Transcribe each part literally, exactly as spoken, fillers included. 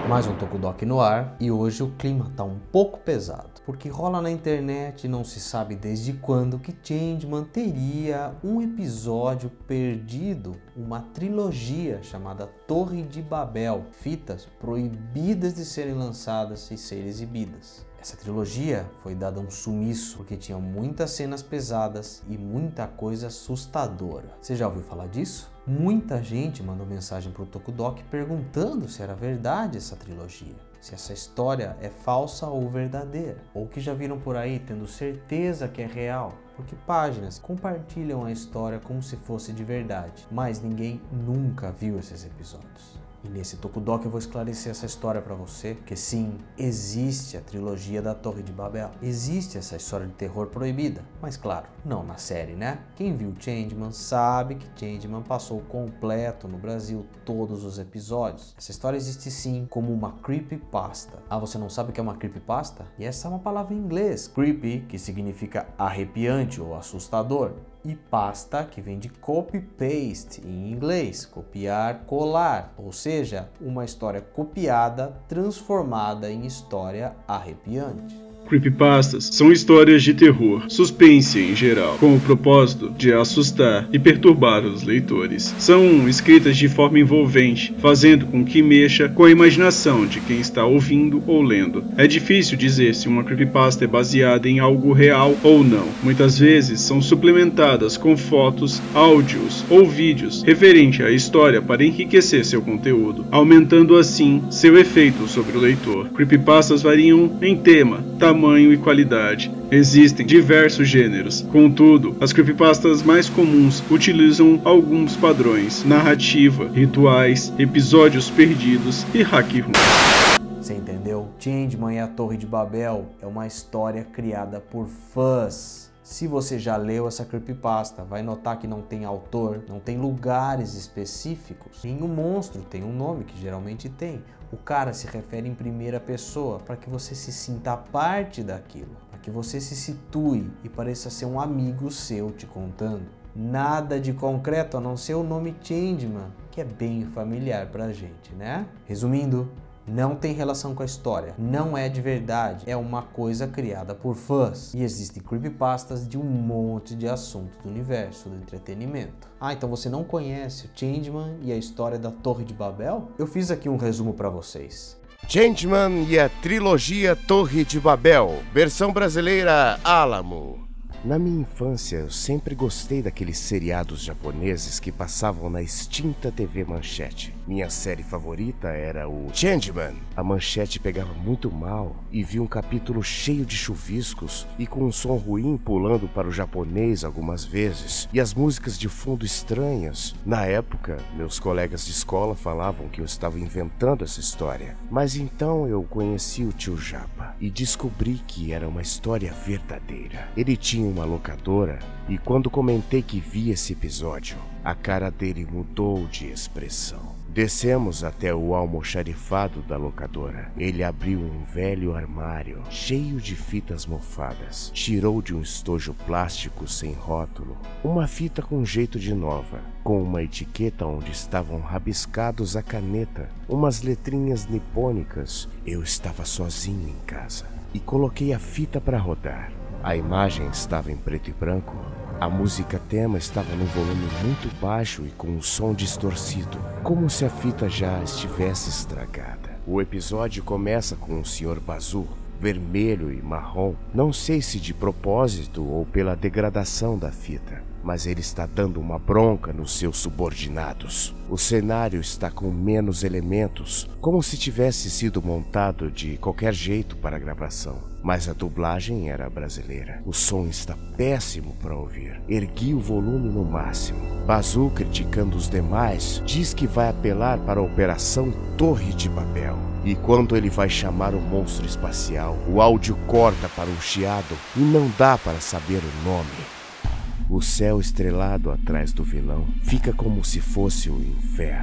Mais um Tokudok no ar e hoje o clima tá um pouco pesado, porque rola na internet e não se sabe desde quando que Changeman teria um episódio perdido, uma trilogia chamada Torre de Babel, fitas proibidas de serem lançadas e serem exibidas. Essa trilogia foi dada um sumiço porque tinha muitas cenas pesadas e muita coisa assustadora. Você já ouviu falar disso? Muita gente mandou mensagem para o Tokudok perguntando se era verdade essa trilogia, se essa história é falsa ou verdadeira, ou que já viram por aí tendo certeza que é real, porque páginas compartilham a história como se fosse de verdade, mas ninguém nunca viu esses episódios. E nesse Tokudok eu vou esclarecer essa história para você, que sim, existe a trilogia da Torre de Babel. Existe essa história de terror proibida, mas claro, não na série, né? Quem viu Changeman sabe que Changeman passou completo no Brasil todos os episódios. Essa história existe sim como uma creepypasta. Ah, você não sabe o que é uma creepypasta? E essa é uma palavra em inglês. Creepy, que significa arrepiante ou assustador. E pasta, que vem de copy-paste em inglês, copiar, colar, ou seja, uma história copiada transformada em história arrepiante. Creepypastas são histórias de terror, suspense em geral, com o propósito de assustar e perturbar os leitores. São escritas de forma envolvente, fazendo com que mexa com a imaginação de quem está ouvindo ou lendo. É difícil dizer se uma creepypasta é baseada em algo real ou não. Muitas vezes são suplementadas com fotos, áudios ou vídeos referente à história para enriquecer seu conteúdo, aumentando assim seu efeito sobre o leitor. Creepypastas variam em tema, tamanho e qualidade. Existem diversos gêneros. Contudo, as creepypastas mais comuns utilizam alguns padrões: narrativa, rituais, episódios perdidos e hack room. Você entendeu? Changeman e a Torre de Babel é uma história criada por fãs. Se você já leu essa creepypasta, vai notar que não tem autor, não tem lugares específicos. Nenhum monstro tem um nome, que geralmente tem. O cara se refere em primeira pessoa para que você se sinta parte daquilo, para que você se situe e pareça ser um amigo seu te contando. Nada de concreto a não ser o nome Changeman, que é bem familiar pra gente, né? Resumindo, não tem relação com a história, não é de verdade, é uma coisa criada por fãs. E existem creepypastas de um monte de assunto do universo do entretenimento. Ah, então você não conhece o Changeman e a história da Torre de Babel? Eu fiz aqui um resumo para vocês. Changeman e a trilogia Torre de Babel, versão brasileira Alamo. Na minha infância, eu sempre gostei daqueles seriados japoneses que passavam na extinta T V Manchete. Minha série favorita era o Changeman. A Manchete pegava muito mal e vi um capítulo cheio de chuviscos e com um som ruim pulando para o japonês algumas vezes e as músicas de fundo estranhas. Na época, meus colegas de escola falavam que eu estava inventando essa história. Mas então eu conheci o tio Japa e descobri que era uma história verdadeira. Ele tinha uma locadora e quando comentei que vi esse episódio, a cara dele mudou de expressão. Descemos até o almoxarifado da locadora. Ele abriu um velho armário cheio de fitas mofadas. Tirou de um estojo plástico sem rótulo uma fita com jeito de nova, com uma etiqueta onde estavam rabiscados a caneta umas letrinhas nipônicas. Eu estava sozinho em casa e coloquei a fita para rodar. A imagem estava em preto e branco. A música tema estava num volume muito baixo e com um som distorcido, como se a fita já estivesse estragada. O episódio começa com o senhor Bazu, vermelho e marrom, não sei se de propósito ou pela degradação da fita, mas ele está dando uma bronca nos seus subordinados. O cenário está com menos elementos, como se tivesse sido montado de qualquer jeito para a gravação. Mas a dublagem era brasileira. O som está péssimo para ouvir. Ergui o volume no máximo. Bazu, criticando os demais, diz que vai apelar para a Operação Torre de Babel. E quando ele vai chamar o monstro espacial, o áudio corta para um chiado e não dá para saber o nome. O céu estrelado atrás do vilão fica como se fosse o inferno.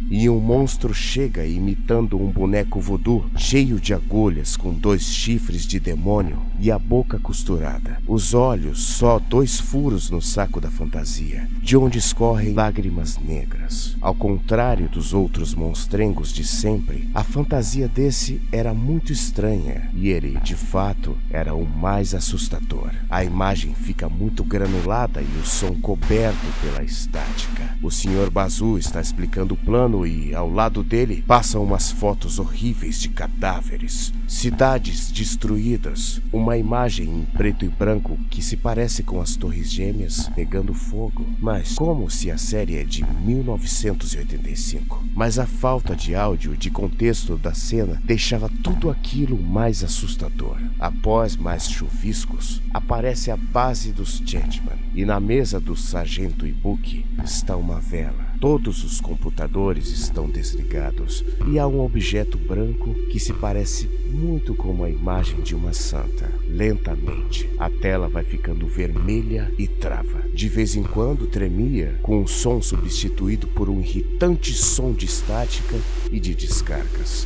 e um monstro chega imitando um boneco voodoo cheio de agulhas com dois chifres de demônio e a boca costurada. Os olhos só dois furos no saco da fantasia, de onde escorrem lágrimas negras. Ao contrário dos outros monstrengos de sempre, a fantasia desse era muito estranha e ele, de fato, era o mais assustador. A imagem fica muito granulada e o som coberto pela estática. O senhor Bazoo está explicando o plano e, ao lado dele, passam umas fotos horríveis de cadáveres, cidades destruídas, uma imagem em preto e branco que se parece com as Torres Gêmeas pegando fogo, mas como se a série é de mil novecentos e oitenta e cinco. Mas a falta de áudio e de contexto da cena deixava tudo aquilo mais assustador. Após mais chuviscos, aparece a base dos Changeman, e na mesa do sargento Ibuki está uma vela. Todos os computadores estão desligados e há um objeto branco que se parece muito com a imagem de uma santa. Lentamente, a tela vai ficando vermelha e trava. De vez em quando tremia, com o som substituído por um irritante som de estática e de descargas.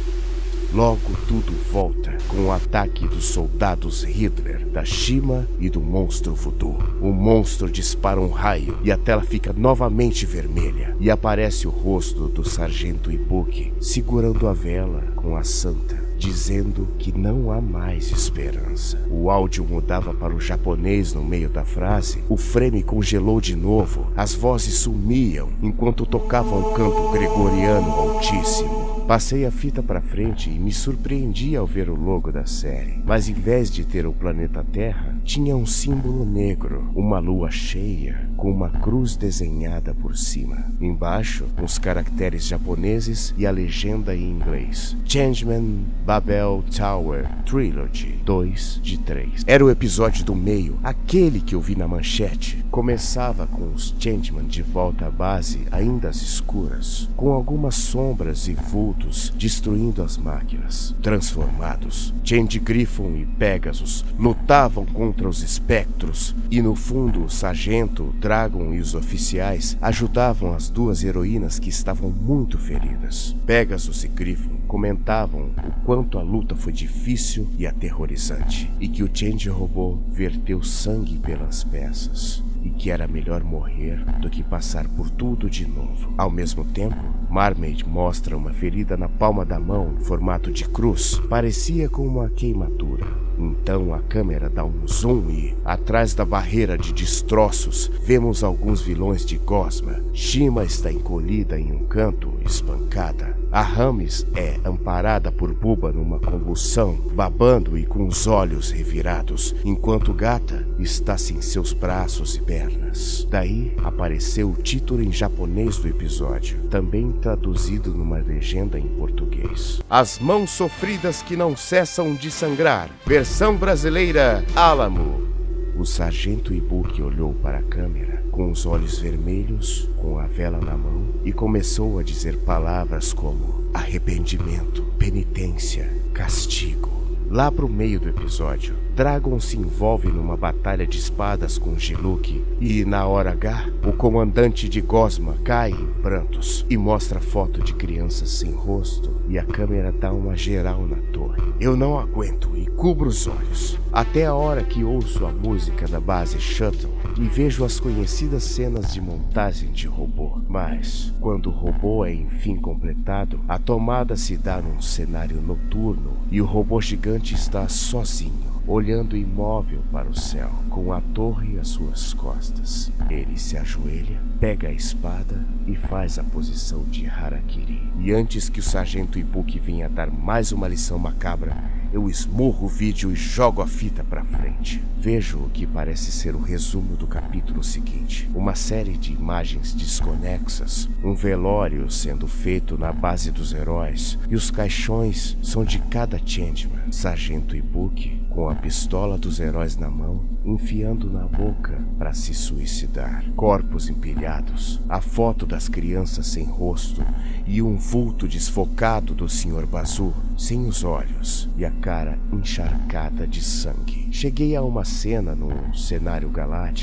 Logo tudo volta com o ataque dos soldados Hitler, da Shima e do monstro voodoo. O monstro dispara um raio e a tela fica novamente vermelha e aparece o rosto do sargento Ibuki segurando a vela com a santa, dizendo que não há mais esperança. O áudio mudava para o japonês no meio da frase, o frame congelou de novo, as vozes sumiam enquanto tocavam um canto gregoriano altíssimo. Passei a fita para frente e me surpreendi ao ver o logo da série, mas em vez de ter o planeta Terra, tinha um símbolo negro, uma lua cheia, com uma cruz desenhada por cima. Embaixo, uns caracteres japoneses e a legenda em inglês: Changeman Babel Tower Trilogy dois de três. Era o episódio do meio, aquele que eu vi na manchete. Começava com os Changeman de volta à base, ainda às escuras, com algumas sombras e vultos destruindo as máquinas. Transformados, Change Griffon e Pegasus lutavam contra os espectros e no fundo o sargento, Dragon e os oficiais ajudavam as duas heroínas que estavam muito feridas. Pegasus e Griffon comentavam o quanto a luta foi difícil e aterrorizante e que o Change Robô verteu sangue pelas peças e que era melhor morrer do que passar por tudo de novo. Ao mesmo tempo, Marmaid mostra uma ferida na palma da mão em formato de cruz. Parecia com uma queimadura. Então a câmera dá um zoom e, atrás da barreira de destroços, vemos alguns vilões de Gosma. Shima está encolhida em um canto, espancada. A Rames é amparada por Buba numa convulsão, babando e com os olhos revirados, enquanto Gata está sem seus braços e pernas. Daí apareceu o título em japonês do episódio, também traduzido numa legenda em português: As Mãos Sofridas que Não Cessam de Sangrar, versão brasileira Alamo. O sargento Ibuki olhou para a câmera, com os olhos vermelhos, com a vela na mão, e começou a dizer palavras como arrependimento, penitência, castigo. Lá pro meio do episódio, Dragon se envolve numa batalha de espadas com Geluki e, na hora H, o comandante de Gosma cai em prantos e mostra foto de crianças sem rosto e a câmera dá uma geral na torre. Eu não aguento e cubro os olhos, até a hora que ouço a música da base Shuttle e vejo as conhecidas cenas de montagem de robô. Mas, quando o robô é enfim completado, a tomada se dá num cenário noturno e o robô gigante está sozinho, olhando imóvel para o céu, com a torre às suas costas. Ele se ajoelha, pega a espada e faz a posição de harakiri. E antes que o sargento Ibuki venha dar mais uma lição macabra, eu esmurro o vídeo e jogo a fita para frente. Vejo o que parece ser o resumo do capítulo seguinte. Uma série de imagens desconexas, um velório sendo feito na base dos heróis, e os caixões são de cada Changeman. Sargento Ibuki, com a pistola dos heróis na mão, enfiando na boca para se suicidar. Corpos empilhados, a foto das crianças sem rosto e um vulto desfocado do senhor Bazoo, sem os olhos e a cara encharcada de sangue. Cheguei a uma cena no cenário galáctico,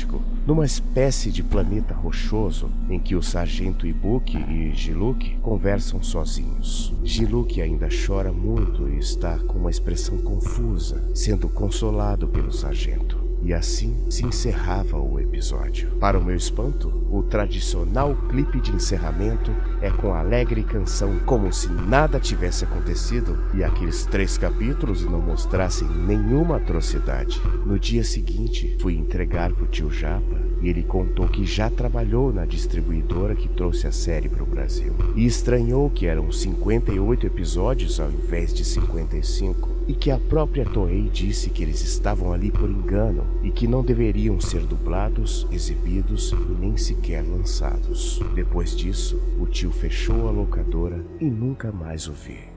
numa espécie de planeta rochoso em que o sargento Ibuki e Jiluk conversam sozinhos. Jiluk ainda chora muito e está com uma expressão confusa, sendo consolado pelo sargento. E assim se encerrava o episódio. Para o meu espanto, o tradicional clipe de encerramento é com a alegre canção como se nada tivesse acontecido e aqueles três capítulos não mostrassem nenhuma atrocidade. No dia seguinte, fui entregar pro tio Japa e ele contou que já trabalhou na distribuidora que trouxe a série para o Brasil. E estranhou que eram cinquenta e oito episódios ao invés de cinquenta e cinco. E que a própria Toei disse que eles estavam ali por engano e que não deveriam ser dublados, exibidos e nem sequer lançados. Depois disso, o tio fechou a locadora e nunca mais o vi.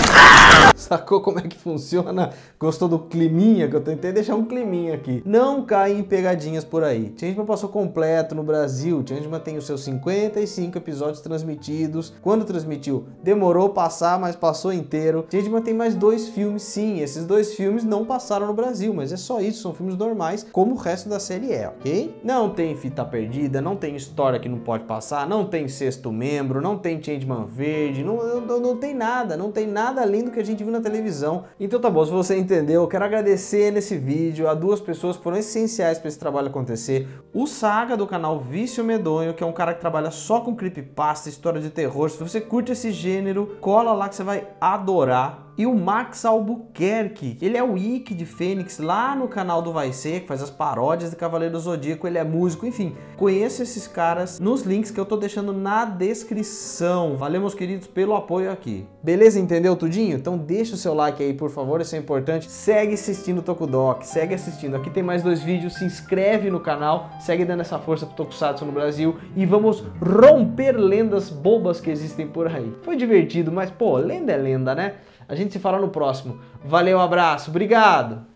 Sacou como é que funciona? Gostou do climinha? Que eu tentei deixar um climinha aqui. Não caem em pegadinhas por aí. Changeman passou completo no Brasil. Changeman tem os seus cinquenta e cinco episódios transmitidos. Quando transmitiu, demorou a passar, mas passou inteiro. Changeman tem mais dois filmes, sim. Esses dois filmes não passaram no Brasil, mas é só isso. São filmes normais, como o resto da série é, ok? Não tem fita perdida, não tem história que não pode passar, não tem sexto membro, não tem Changeman verde, não, não, não tem nada, não tem nada além do que a gente viu na televisão. Então tá bom, se você entendeu, eu quero agradecer nesse vídeo a duas pessoas que foram essenciais para esse trabalho acontecer. O Saga, do canal Vício Medonho, que é um cara que trabalha só com creepypasta, história de terror. Se você curte esse gênero, cola lá que você vai adorar. E o Max Albuquerque, ele é o Ikki de Fênix lá no canal do Vai Ser, que faz as paródias de Cavaleiro do Zodíaco, ele é músico, enfim. Conheça esses caras nos links que eu tô deixando na descrição. Valeu, meus queridos, pelo apoio aqui. Beleza, entendeu tudinho? Então deixa o seu like aí, por favor, isso é importante. Segue assistindo o Tokudok, segue assistindo. Aqui tem mais dois vídeos, se inscreve no canal, segue dando essa força pro Tokusatsu no Brasil e vamos romper lendas bobas que existem por aí. Foi divertido, mas pô, lenda é lenda, né? A gente se fala no próximo. Valeu, abraço, obrigado!